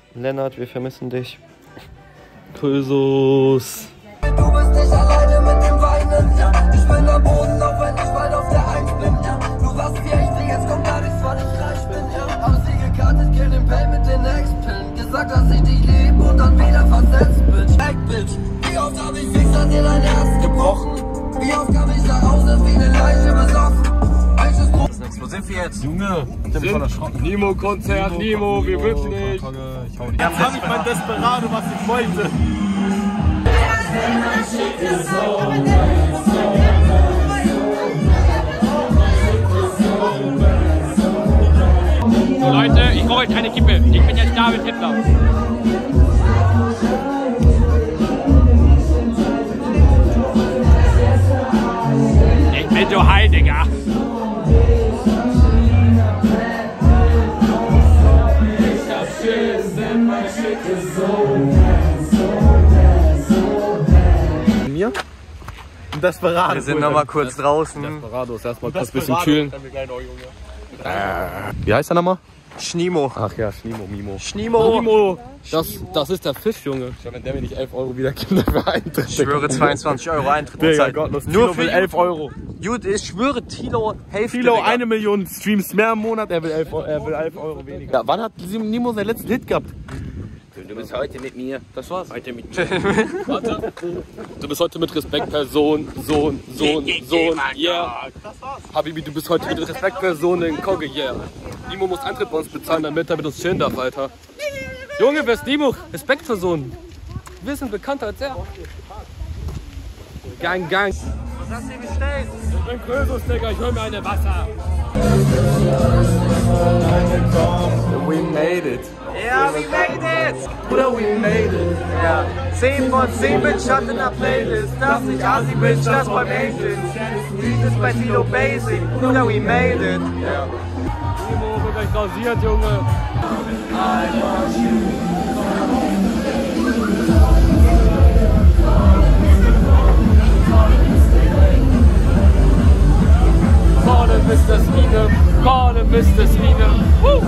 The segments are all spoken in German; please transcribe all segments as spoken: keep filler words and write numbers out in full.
Lennart, wir vermissen dich. Küssus. Du bist nicht alleine mit dem Weinen, ja. Ich bin am Boden, auch wenn ich bald auf der Eins bin, ja. Du warst wie echt, jetzt kommt gar nichts, weil ich reich bin, ja. Hab sie gekartet, kill den Pay mit den Ex-Pillen. Gesagt, dass ich dich lieb und dann wieder versetzt, Bitch. Back, Bitch. Wie oft hab ich fix an dir dein Herz gebrochen? Wie oft kam ich nach Hause wie eine Leiche besoffen? Welches Pro... Wo sind wir jetzt? Junge, Nemo-Konzert, Nemo, wir wünschen nicht. Jetzt hab ich mein Desperado, was ich wollte. Leute, ich brauche jetzt eine Kippe. Ich bin jetzt David Hitler. Ich bin so high, Digga. Mir? Desperado. Wir sind noch mal kurz draußen. Desperado ist erstmal kurz ein bisschen kühlen. Äh, wie heißt der nochmal? Schnimo. Ach ja, Schnimo, Mimo. Schnimo. Schnimo. Das, das ist der Fisch, Junge. Schau, wenn der mir nicht elf Euro wieder gibt, dafür Eintritt. Ich schwöre zweiundzwanzig Euro Eintritt. Digga, gottlos. Nur für elf Euro. Gut, ich schwöre, Tilo, Hälfte. Tilo, eine Million Streams mehr im Monat, er will elf Euro weniger. Ja, wann hat Nemo seinen letzten Hit gehabt? Du bist heute mit mir. Das war's. Heute mit mir. Warte. Du bist heute mit Respektperson, Sohn, Sohn, Sohn, yeah. Habibi, du bist heute mit Respektperson in Kogge, yeah. Nemo muss Eintritt bei uns bezahlen, damit er mit uns chillen darf, Alter. Junge, wer ist Nemo? Respektperson. Wir sind bekannter als er. Gang, gang. Was hast du dir bestellt? Ich bin Krösus, Digga, ich hol mir eine Wasser. We made it. Ja, we made it! Bruder, we made it. Ja, zehn von zehn mit Schatten in der Playlist. Das nicht Assi, Bitch, das beim Agent. Dieses bei Tilo Basic. Bruder, we made it. Ja. Nemo wird gleich rasiert, Junge. Call him Mister Sweden, call him Mister Sweden. Woo!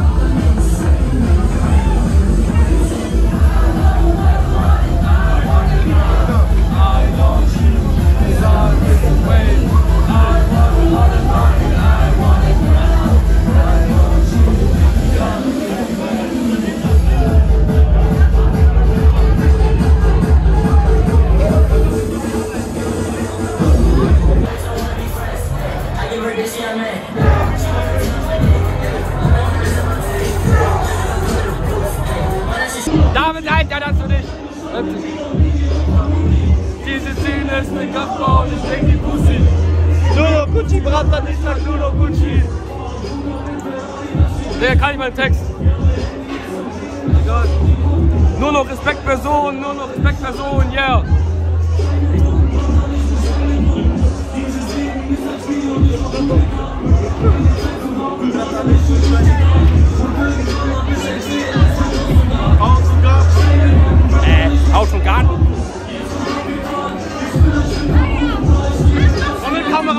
David, nein, dann hast du nicht. Diese Szene ist eine Kampfbau und ich denke die Pussy. Luno Gucci, Bratan, ich sag Luno Gucci. Der kann ich meinen Text. Nur noch Respektperson, nur noch Respektperson, yeah. Äh, Haus und Garten. Und mit Kamera.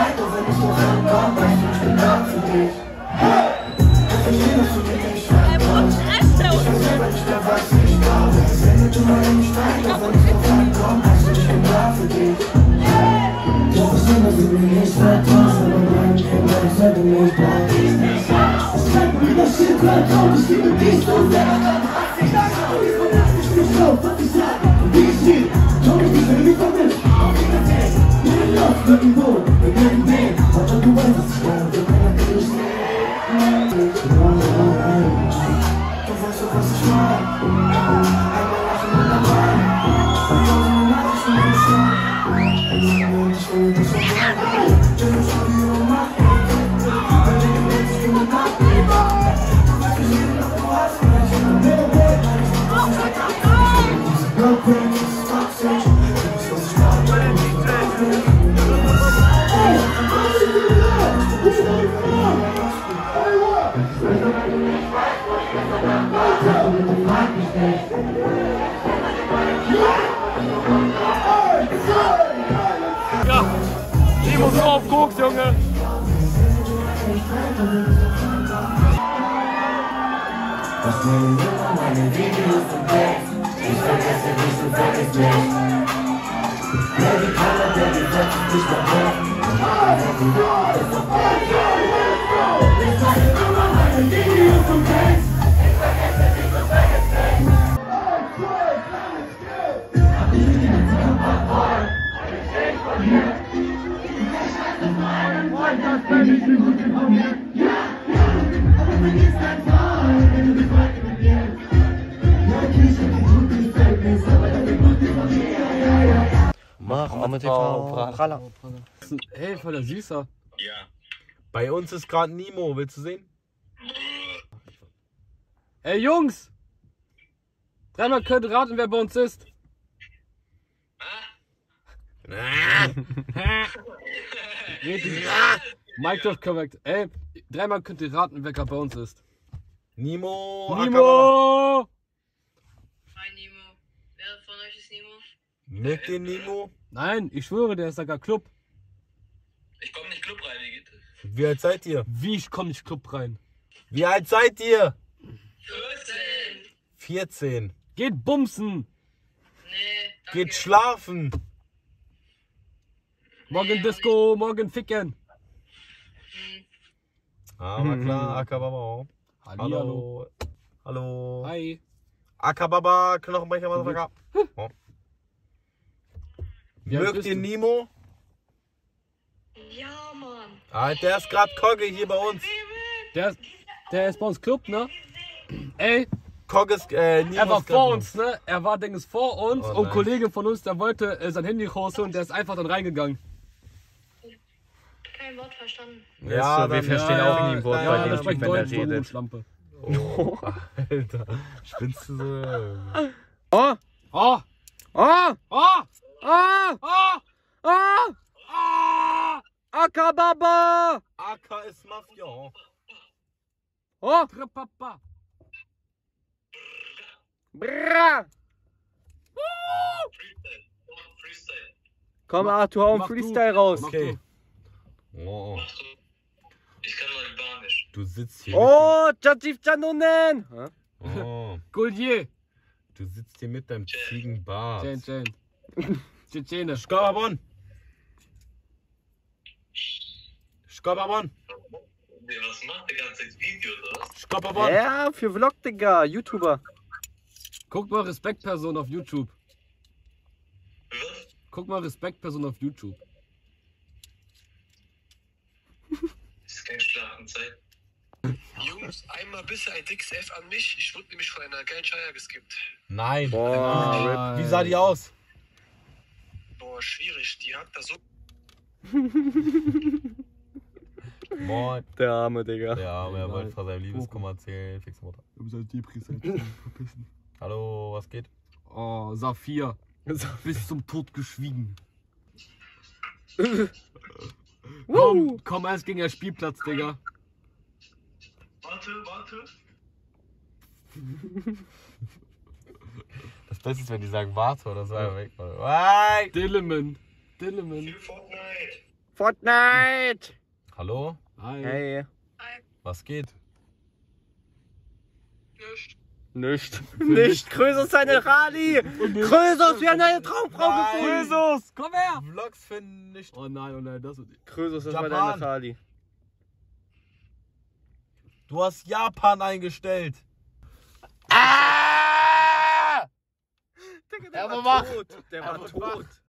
Hey! bitte mal in mich rein, auch wenn ich auf einen Traum heißt, ich bin da für dich. Doch es immer so wie ich seit tausend und meinen Kindern, ich sage nicht, da ist nicht. Es bleibt mir das Shit, mein Traum, ich liebe dich so sehr. Ich sage, ich verlasse mich nicht auf, was ich sage, wie ich stehe. Schau mich nicht, wenn du mich vermisst, auf Wiedersehen. Wir sind los, irgendwo, wir werden gehen. Aber du weißt, was ich meine, wir können nicht sehen. Du weißt doch, was ich meine. Einmal lachen und dann weinen. Und tausende Nachrichten im Schlag. Und ich will dich vermeiden. Denn ich habe hier um Macht. Wenn du willst, ich bin mit Nacht. Du weißt, wie jeden noch du hast. Vielleicht in der Nähe, Welt. Nein, ich bin nicht mehr. Diese Girlfriend, dieses Toxic. Du weißt, was ich meine. Hey, was ist denn da? Ich bin nicht mehr. Hey, what? Wenn du nicht weißt, wo ich bin, dann weiter. Und du fragst mich nicht. Ja, ich muss auf Koks, Junge. Das nehmen immer meine Videos und Text. Ich vergesse dich, du vergisst mich. Baby, Color, Baby, setz dich nicht mehr weg. Ich zeige immer meine Videos und Text. Ich vergesse dich, du vergisst mich. Mach Arme T V, Praller. Hey, voll der Süßer. Ja. Bei uns ist gerade Nimo, willst du sehen? Ey, Jungs! Dreimal könnt ihr raten, wer bei uns ist. Richtig. Minecraft korrekt. Ey, dreimal könnt ihr raten, wer gerade bei uns ist. Nimo! Nimo! Hi Nemo. Wer von euch ist Nemo? Mit den Nimo? Nein, ich schwöre, der ist sogar Club. Ich komme nicht Club rein, wie geht das? Wie alt seid ihr? Wie, ich komm nicht Club rein. Wie alt seid ihr? vierzehn. vierzehn. Geht bumsen. Nee, danke. Geht schlafen. Morgen Disco, morgen ficken. Aber klar, Akababa. Hallihallo. Hallo. Hallo. Hi. Akababa, Knochenbrecher, Motherfucker. Oh. Wie alt Mögt bist ihr du? Nimo? Ja, Mann. Ah, der ist gerade Kogge hier bei uns. Der, ist- der ist bei uns Club, ne? Ey, Kogge ist, äh, Nimo er war ist grad vor bei uns, ne? Er war, denk ich, vor uns Oh und ein nein. Kollege von uns, der wollte äh, sein Handy rausholen und der ist einfach dann reingegangen. Kein Wort verstanden. Ja, so, wir dann- verstehen ja, auch nie ein Wort ja, bei ja, dem der das Typ, spricht wenn der Deutsch, von redet. Schlampe. Oh, Alter. Spinnst du so? Oh! Oh! Oh! Oh! Oh! Oh! Oh! Ah! Akababa! Aka ist Mafia. Oh! Tripapa. Brrrr! Freestyle. Freestyle. Komm, Arthur, hau einen Mach Freestyle du. raus. Mach Okay. du. Oh, Machst du? Ich kann mal Albanisch. du sitzt hier. Oh, Jadif Janonen! Mit, oh, Gullier. du sitzt hier mit deinem Ziegenbart. Chen, Chen. Tschetschene. Skababon. Skababon. Der, was macht der ganze Video da? Skababon. Ja, für Vlog, Digga, YouTuber. Guck mal Respektperson auf YouTube. Was? Guck mal Respektperson auf YouTube. Ist keine Schlafenzeit. Jungs, einmal bitte ein dickes F an mich. Ich wurde nämlich von einer geilen Scheier geskippt. Nein. Boah, Wie sah die aus? Boah, schwierig. Die hat da so. Moin. der Arme, Digga. Der Arme, er wollte von seinem Liebeskummer erzählen. Fixe Mutter. Du sollst die Prise verpissen. Hallo, was geht? Oh, Saphir. Bis zum Tod geschwiegen. komm, komm erst gegen den Spielplatz, Digga. Warte, warte. Das Beste ist, wenn die sagen, warte oder so. Weg. Wait. Dilleman. Dilleman. Fortnite. Fortnite! Hallo, Hi. Hey. was geht? Nicht. Nicht. Nicht. Krösus seine Rali. Krösus, wir haben eine Traumfrau Nein. gefunden. Jesus, komm her! Vlogs finden nicht. Oh nein, oh nein, das ist... Krösus, das war Japan. deine Rali. Du hast Japan eingestellt. Der war tot. Der war tot.